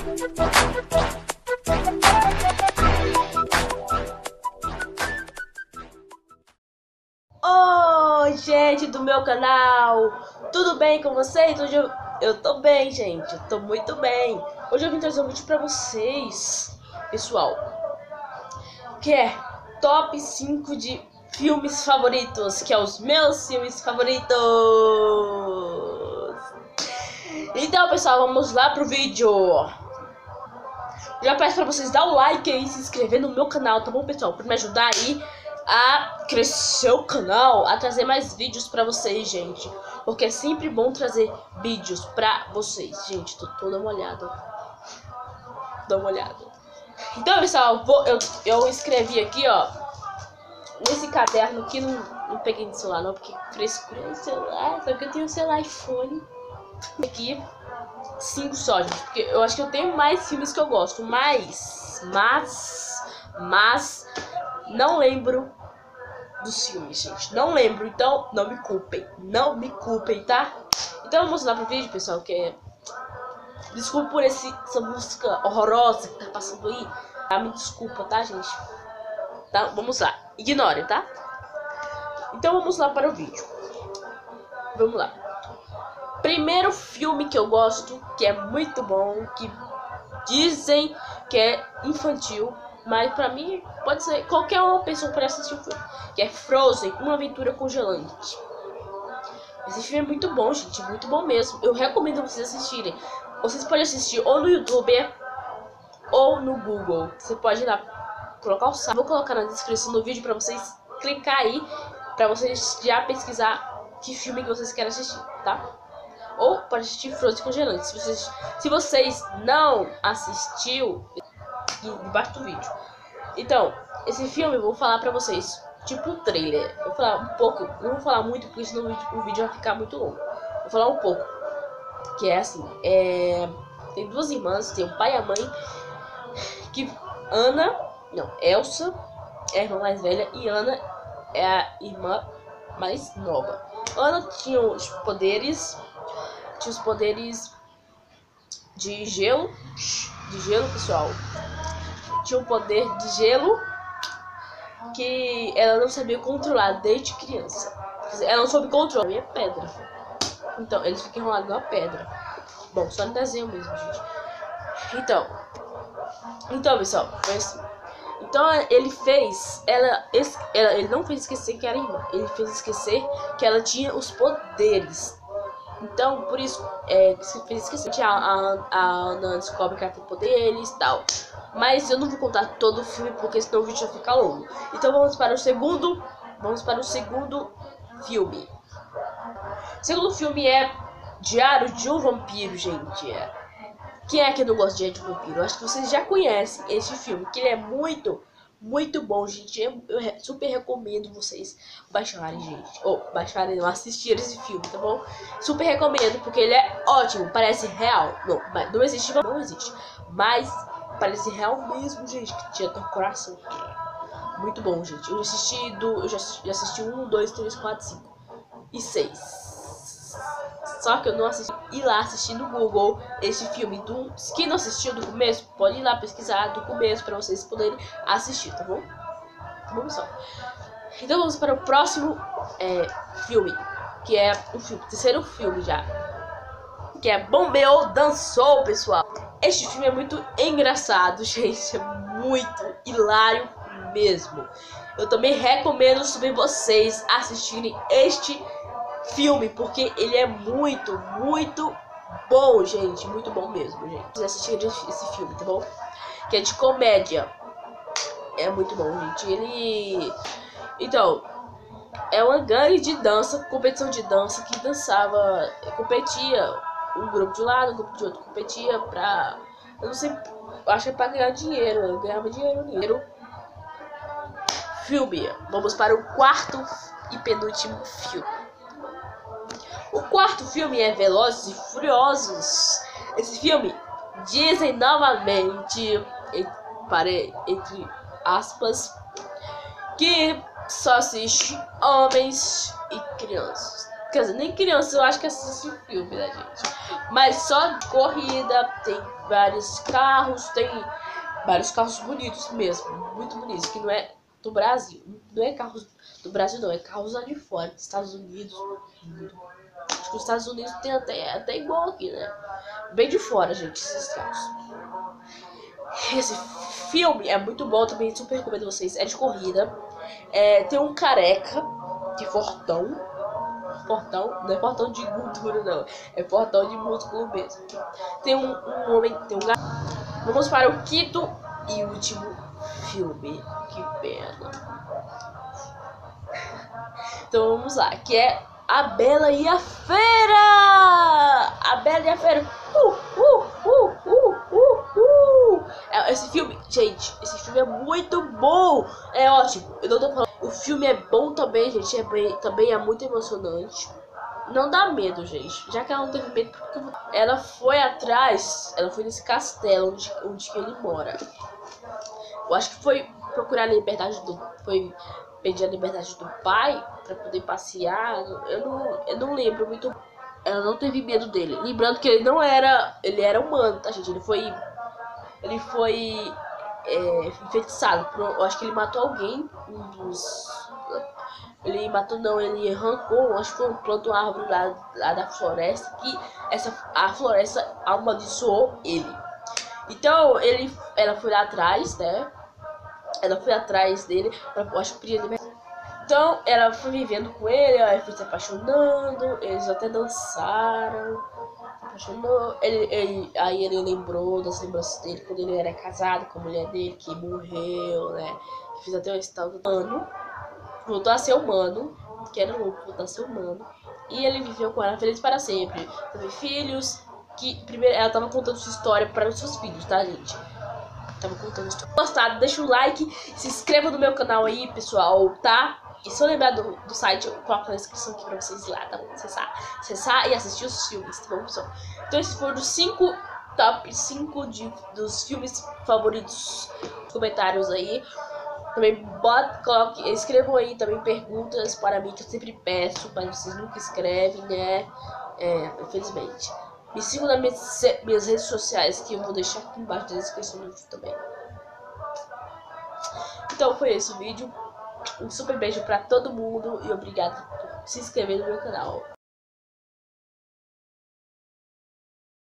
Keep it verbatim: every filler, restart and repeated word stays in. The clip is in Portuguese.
Oi, gente do meu canal, tudo bem com vocês? Hoje eu, eu tô bem, gente, eu tô muito bem. Hoje eu vim trazer um vídeo pra vocês, pessoal, que é top cinco de filmes favoritos, que é os meus filmes favoritos. Então, pessoal, vamos lá pro vídeo. Já peço pra vocês dar o like aí, se inscrever no meu canal, tá bom, pessoal? Pra me ajudar aí a crescer o canal, a trazer mais vídeos pra vocês, gente. Porque é sempre bom trazer vídeos pra vocês, gente. Tô toda molhada. Dá uma olhada. Então, pessoal, vou, eu, eu escrevi aqui, ó, nesse caderno aqui, não, não peguei no celular não, porque frescura no celular, só que eu tenho o celular iPhone. Aqui, cinco só, gente, porque eu acho que eu tenho mais filmes que eu gosto, mas, mas, mas, não lembro dos filmes, gente, não lembro, então não me culpem, não me culpem, tá? Então vamos lá pro vídeo, pessoal, que é... Desculpa por esse, essa música horrorosa que tá passando aí, tá? Me desculpa, tá, gente? Tá, vamos lá, ignore, tá? Então vamos lá para o vídeo. Vamos lá. Primeiro filme que eu gosto, que é muito bom, que dizem que é infantil, mas pra mim pode ser qualquer uma pessoa para assistir o filme, que é Frozen, Uma Aventura Congelante. Esse filme é muito bom, gente, muito bom mesmo. Eu recomendo vocês assistirem. Vocês podem assistir ou no YouTube ou no Google. Você pode ir lá colocar o site. Vou colocar na descrição do vídeo para vocês clicar aí, para vocês já pesquisar que filme que vocês querem assistir, tá? Ou pode assistir Frozen Congelante. Se vocês, se vocês não assistiu, embaixo do vídeo. Então, esse filme eu vou falar pra vocês, tipo um trailer. Eu vou falar um pouco, não vou falar muito, porque senão o vídeo vai ficar muito longo. Vou falar um pouco. Que é assim, é... tem duas irmãs, tem o pai e a mãe. Que Ana, não, Elsa é a irmã mais velha e Ana é a irmã mais nova. Ana tinha os poderes... Tinha os poderes de gelo, de gelo, pessoal. Tinha o poder de gelo que ela não sabia controlar desde criança. Ela não soube controlar, é pedra. Então, eles ficam enrolados na pedra. Bom, só no desenho mesmo, gente. Então, então, pessoal, foi assim. Então, ele fez, ela, ela, ele não fez esquecer que era irmã. Ele fez esquecer que ela tinha os poderes. Então, por isso, é, se fez esquecer, a, a, a Ana descobre que ela tem poderes e tal. Mas eu não vou contar todo o filme, porque senão o vídeo vai ficar longo. Então vamos para o segundo, vamos para o segundo filme. O segundo filme é Diário de um Vampiro, gente. Quem é que não gosta de Diário de um Vampiro? Eu acho que vocês já conhecem esse filme, que ele é muito... Muito bom, gente. Eu, eu super recomendo vocês baixarem, gente. Ou baixarem, não, assistir esse filme, tá bom? Super recomendo, porque ele é ótimo. Parece real. Não, não existe, não existe. Mas parece real mesmo, gente. Que tinha teu coração. Muito bom, gente. Eu assisti do. Eu já, já assisti um, dois, três, quatro, cinco e seis. Só que eu não assisti. Ir lá assistir no Google esse filme. Do, quem não assistiu do começo, pode ir lá pesquisar do começo para vocês poderem assistir, tá bom? Tá bom, pessoal? Então vamos para o próximo é, filme, que é o filme, terceiro filme já, que é Bombeu Dançou, pessoal. Este filme é muito engraçado, gente, é muito hilário mesmo. Eu também recomendo sobre vocês assistirem este filme, porque ele é muito, muito bom, gente. Muito bom mesmo, gente. Vocês assistirem esse filme, tá bom? Que é de comédia. É muito bom, gente. Ele... Então, é uma gangue de dança, competição de dança, que dançava, competia. Um grupo de um lado, um grupo de outro competia pra... Eu não sei, acho que é pra ganhar dinheiro. Eu ganhava dinheiro nisso. Filme. Vamos para o quarto e penúltimo filme. O quarto filme é Velozes e Furiosos. Esse filme dizem novamente, entre, entre aspas, que só assiste homens e crianças. Quer dizer, nem criança eu acho que assiste filme, né, gente? Mas só de corrida, tem vários carros, tem vários carros bonitos mesmo, muito bonitos, que não é do Brasil. Não é carros do Brasil, não, é carros lá de fora, dos Estados Unidos. Acho que os Estados Unidos tem até, até igual aqui, né? Bem de fora, gente, esses carros. Esse filme é muito bom também, super recomendo vocês. É de corrida. É, tem um careca, que é fortão. Fortão, não é fortão de gordura, não. É fortão de músculo mesmo. Tem um, um homem, tem um gato. Vamos para o quinto e último filme. Que pena. Então vamos lá, que é A Bela e a Fera! A Bela e a Fera! Uh, uh, uh, uh, uh, uh. Esse filme, gente, esse filme é muito bom! É ótimo, eu não tô falando. O filme é bom também, gente, é bem, também é muito emocionante. Não dá medo, gente. Já que ela não teve medo, porque ela foi atrás, ela foi nesse castelo onde, onde ele mora. Eu acho que foi procurar a liberdade do... Foi pedir a liberdade do pai pra poder passear. Eu não, eu não lembro muito. Ela não teve medo dele. Lembrando que ele não era... Ele era humano, tá, gente? Ele foi... Ele foi... É, enfeitiçado. Por, eu acho que ele matou alguém. Um dos... Ele matou, não. Ele arrancou... Acho que foi um plantou uma árvore lá, lá da floresta. Que essa, a floresta amaldiçoou ele. Então, ele, ela foi lá atrás, né? Ela foi atrás dele, pra, acho que podia libertar. Então, ela foi vivendo com ele, ela foi se apaixonando, eles até dançaram, se apaixonou. Ele, ele, aí ele lembrou das lembranças dele quando ele era casado com a mulher dele, que morreu, né? Que fez até um estado humano. Voltou a ser humano, que era louco, voltou a ser humano. E ele viveu com ela feliz para sempre. Teve filhos, que primeiro ela tava contando sua história para os seus filhos, tá, gente? Tava contando isso. Gostado, deixa o like, se inscreva no meu canal aí, pessoal, tá? E se eu lembrar do, do site, eu coloco na descrição aqui pra vocês ir lá, tá bom? Acessar, acessar e assistir os filmes, tá bom, pessoal? Então esses foram os cinco top cinco de, dos filmes favoritos. Comentários aí. Também bota, coloque, escrevam aí também perguntas para mim, que eu sempre peço, mas vocês nunca escrevem, né? É, infelizmente. Me sigam nas minhas, minhas redes sociais, que eu vou deixar aqui embaixo na descrição do vídeo também. Então foi esse o vídeo. Um super beijo pra todo mundo e obrigado por se inscrever no meu canal.